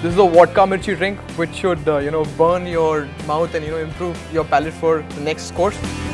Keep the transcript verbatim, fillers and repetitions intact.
This is a vodka mirchi drink which should uh, you know burn your mouth and you know improve your palate for the next course.